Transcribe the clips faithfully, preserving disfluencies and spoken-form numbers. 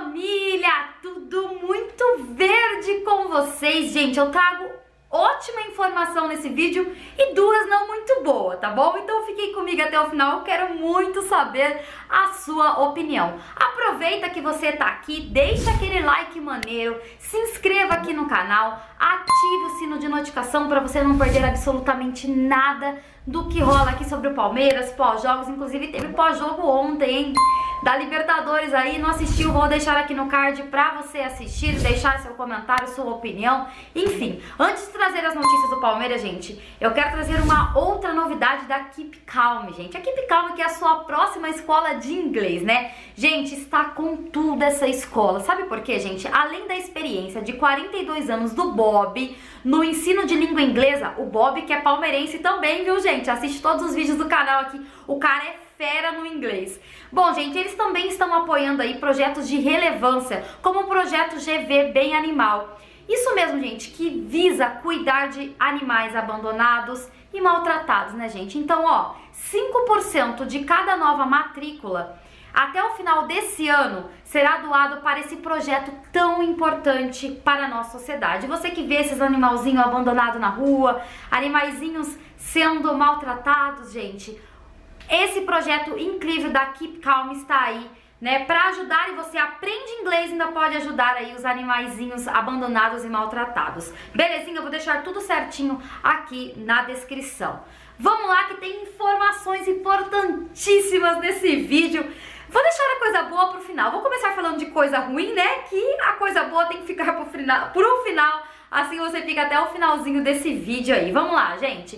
família, tudo muito verde com vocês, gente. Eu trago ótima informação nesse vídeo e duas não muito boas, tá bom? Então fiquem comigo até o final, eu quero muito saber a sua opinião. Aproveita que você tá aqui, deixa aquele like maneiro, se inscreva aqui no canal, ative o sino de notificação para você não perder absolutamente nada do que rola aqui sobre o Palmeiras, pós-jogos. Inclusive teve pós-jogo ontem, hein? Da Libertadores aí, não assistiu, vou deixar aqui no card pra você assistir, deixar seu comentário, sua opinião, enfim. Antes de trazer as notícias do Palmeiras, gente, eu quero trazer uma outra novidade da Keep Calm, gente. A Keep Calm, que é a sua próxima escola de inglês, né? Gente, está com tudo essa escola. Sabe por quê, gente? Além da experiência de quarenta e dois anos do Bob no ensino de língua inglesa, o Bob, que é palmeirense também, viu, gente? Assiste todos os vídeos do canal aqui, o cara é fera no inglês. Bom, gente, eles também estão apoiando aí projetos de relevância, como o projeto G V Bem Animal. Isso mesmo, gente, que visa cuidar de animais abandonados e maltratados, né, gente? Então, ó, cinco por cento de cada nova matrícula até o final desse ano será doado para esse projeto tão importante para a nossa sociedade. Você que vê esses animalzinhos abandonados na rua, animaizinhos sendo maltratados, gente, esse projeto incrível da Keep Calm está aí, né, para ajudar, e você aprende inglês e ainda pode ajudar aí os animaizinhos abandonados e maltratados. Belezinha? Eu vou deixar tudo certinho aqui na descrição. Vamos lá que tem informações importantíssimas nesse vídeo. Vou deixar a coisa boa pro final. Vou começar falando de coisa ruim, né, que a coisa boa tem que ficar pro final, pro final, assim você fica até o finalzinho desse vídeo aí. Vamos lá, gente.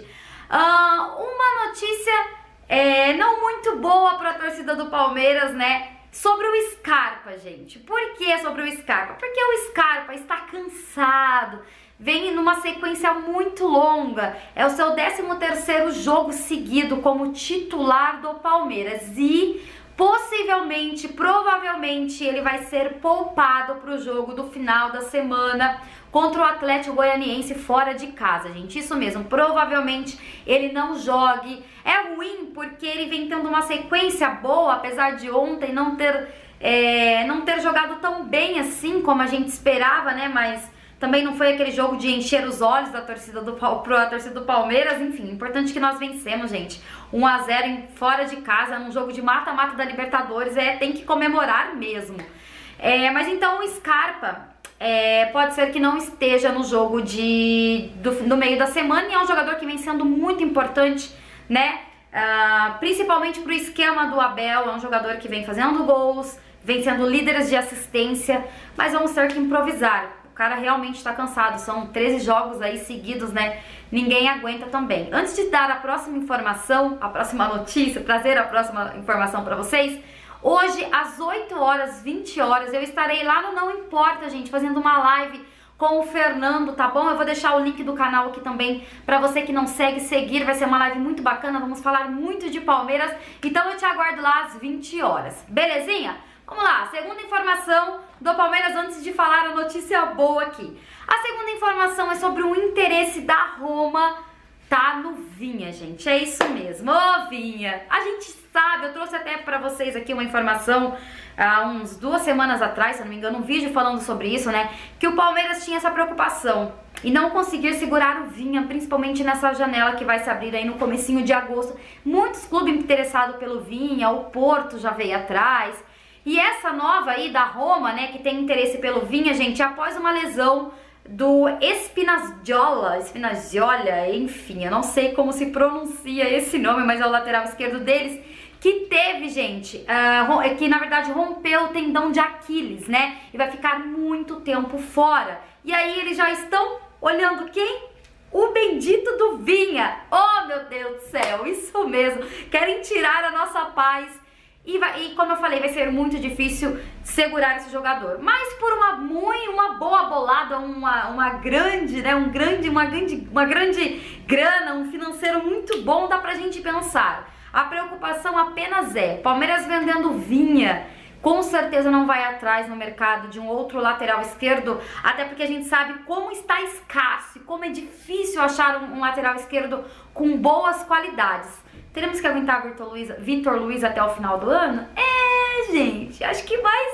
Uh, uma notícia É, não muito boa para a torcida do Palmeiras, né? Sobre o Scarpa, gente. Por que sobre o Scarpa? Porque o Scarpa está cansado, vem numa sequência muito longa. É o seu décimo terceiro jogo seguido como titular do Palmeiras e possivelmente, provavelmente, ele vai ser poupado para o jogo do final da semana contra o Atlético Goianiense fora de casa, gente. Isso mesmo, provavelmente ele não jogue. É ruim porque ele vem tendo uma sequência boa, apesar de ontem não ter, é, não ter jogado tão bem assim como a gente esperava, né? Mas também não foi aquele jogo de encher os olhos da torcida do, pra torcida do Palmeiras. Enfim, importante que nós vencemos, gente. um a zero em, fora de casa, num jogo de mata-mata da Libertadores, é, tem que comemorar mesmo. É, mas então o Scarpa é, pode ser que não esteja no jogo de, do, no meio da semana, e é um jogador que vem sendo muito importante, né? Uh, principalmente pro esquema do Abel. É um jogador que vem fazendo gols, vem sendo líderes de assistência, mas vamos ter que improvisar. O cara realmente está cansado, são treze jogos aí seguidos, né? Ninguém aguenta também. Antes de dar a próxima informação, a próxima notícia, trazer a próxima informação para vocês, hoje às oito horas, vinte horas, eu estarei lá no Não Importa, gente, fazendo uma live com o Fernando, tá bom? Eu vou deixar o link do canal aqui também pra você que não segue, seguir. Vai ser uma live muito bacana, vamos falar muito de Palmeiras, então eu te aguardo lá às vinte horas, belezinha? Vamos lá, segunda informação do Palmeiras antes de falar a notícia boa aqui. A segunda informação é sobre o interesse da Roma, tá, no Vinha, gente, é isso mesmo, ô Vinha. A gente sabe, eu trouxe até pra vocês aqui uma informação há uns duas semanas atrás, se eu não me engano, um vídeo falando sobre isso, né, que o Palmeiras tinha essa preocupação e não conseguir segurar o Vinha, principalmente nessa janela que vai se abrir aí no comecinho de agosto. Muitos clubes interessados pelo Vinha, o Porto já veio atrás, e essa nova aí da Roma, né, que tem interesse pelo Vinha, gente, após uma lesão do Spinazzola, Spinazzola, enfim, eu não sei como se pronuncia esse nome, mas é o lateral esquerdo deles, que teve, gente, uh, que na verdade rompeu o tendão de Aquiles, né, e vai ficar muito tempo fora. E aí eles já estão olhando quem? O bendito do Vinha. Oh, meu Deus do céu, isso mesmo, querem tirar a nossa paz. E, vai, e como eu falei, vai ser muito difícil segurar esse jogador. Mas por uma muito, uma boa bolada, uma, uma grande, né, um grande, uma grande, uma grande grana, um financeiro muito bom, dá pra gente pensar. A preocupação apenas é, Palmeiras vendendo Vinha, com certeza não vai atrás no mercado de um outro lateral esquerdo, até porque a gente sabe como está escasso, como é difícil achar um, um lateral esquerdo com boas qualidades. Teremos que aguentar Vitor Luiz, Vitor Luiz até o final do ano? É, gente, acho que mais ou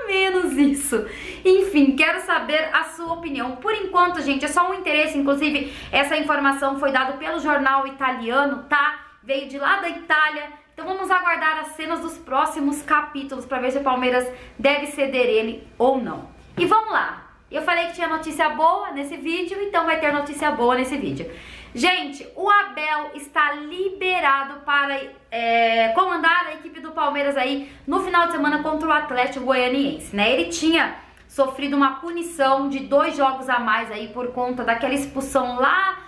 ou menos isso. Enfim, quero saber a sua opinião. Por enquanto, gente, é só um interesse. Inclusive, essa informação foi dada pelo jornal italiano, tá? Veio de lá da Itália. Então vamos aguardar as cenas dos próximos capítulos para ver se o Palmeiras deve ceder ele ou não. E vamos lá. Eu falei que tinha notícia boa nesse vídeo, então vai ter notícia boa nesse vídeo. Gente, o Abel está liberado para é, comandar a equipe do Palmeiras aí no final de semana contra o Atlético Goianiense, né? Ele tinha sofrido uma punição de dois jogos a mais aí por conta daquela expulsão lá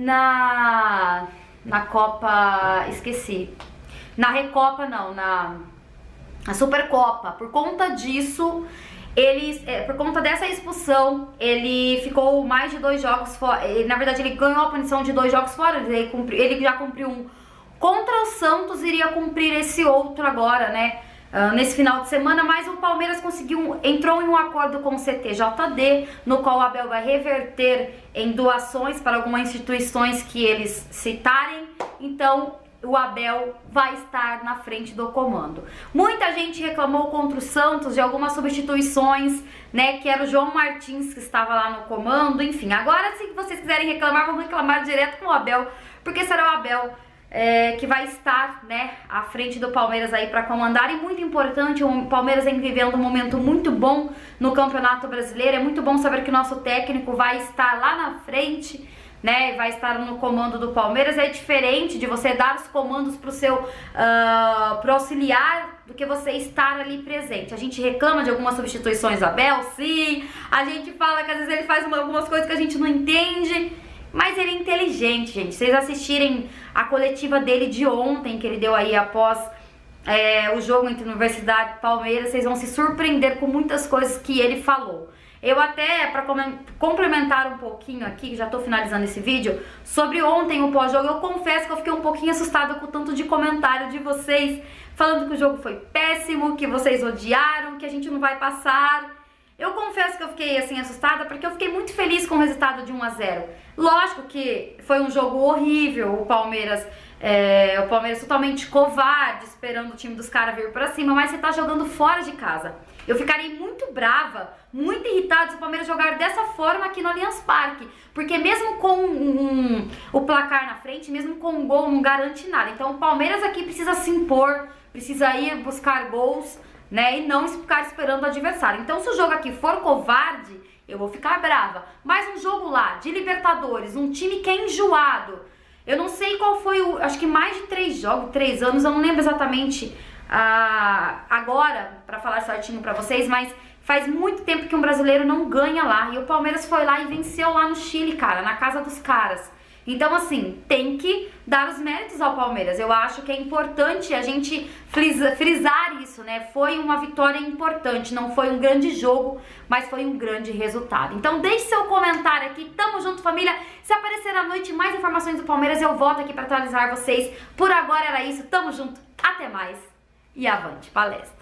na, na Copa, esqueci, na Recopa não, na, na Supercopa. Por conta disso... Ele, é, por conta dessa expulsão, ele ficou mais de dois jogos fora. Na verdade, ele ganhou a punição de dois jogos fora. Ele, cumpri, ele já cumpriu um contra o Santos, iria cumprir esse outro agora, né? Uh, nesse final de semana. Mas o Palmeiras conseguiu, entrou em um acordo com o C T J D, no qual o Abel vai reverter em doações para algumas instituições que eles citarem. Então, o Abel vai estar na frente do comando. Muita gente reclamou contra o Santos de algumas substituições, né, que era o João Martins que estava lá no comando, enfim. Agora, se vocês quiserem reclamar, vão reclamar direto com o Abel, porque será o Abel é, que vai estar, né, à frente do Palmeiras aí para comandar. E muito importante, o Palmeiras vem vivendo um momento muito bom no Campeonato Brasileiro. É muito bom saber que o nosso técnico vai estar lá na frente, né, vai estar no comando do Palmeiras. É diferente de você dar os comandos pro seu uh, pro auxiliar do que você estar ali presente. A gente reclama de algumas substituições do Abel, sim, a gente fala que às vezes ele faz uma, algumas coisas que a gente não entende, mas ele é inteligente, gente. Se vocês assistirem a coletiva dele de ontem, que ele deu aí após é, o jogo entre Universidade e Palmeiras, vocês vão se surpreender com muitas coisas que ele falou. Eu até, para complementar um pouquinho aqui, já tô finalizando esse vídeo, sobre ontem o pós-jogo, eu confesso que eu fiquei um pouquinho assustada com o tanto de comentário de vocês, falando que o jogo foi péssimo, que vocês odiaram, que a gente não vai passar. Eu confesso que eu fiquei assim assustada, porque eu fiquei muito feliz com o resultado de um a zero. Lógico que foi um jogo horrível, o Palmeiras... É, o Palmeiras totalmente covarde, esperando o time dos caras vir pra cima, mas você tá jogando fora de casa. Eu ficarei muito brava, muito irritada se o Palmeiras jogar dessa forma aqui no Allianz Parque, porque mesmo com um, um, o placar na frente, mesmo com um gol, não garante nada. Então o Palmeiras aqui precisa se impor, precisa ir buscar gols, né, e não ficar esperando o adversário. Então se o jogo aqui for covarde, eu vou ficar brava. Mas um jogo lá, de Libertadores, um time que é enjoado, eu não sei qual foi o... Acho que mais de três jogos, três anos, eu não lembro exatamente ah, agora, pra falar certinho pra vocês, mas faz muito tempo que um brasileiro não ganha lá. E o Palmeiras foi lá e venceu lá no Chile, cara, na casa dos caras. Então, assim, tem que dar os méritos ao Palmeiras. Eu acho que é importante a gente frisa, frisar isso, né? Foi uma vitória importante, não foi um grande jogo, mas foi um grande resultado. Então, deixe seu comentário aqui. Tamo junto, família. Se aparecer à noite mais informações do Palmeiras, eu volto aqui para atualizar vocês. Por agora era isso. Tamo junto. Até mais. E avante, palestra.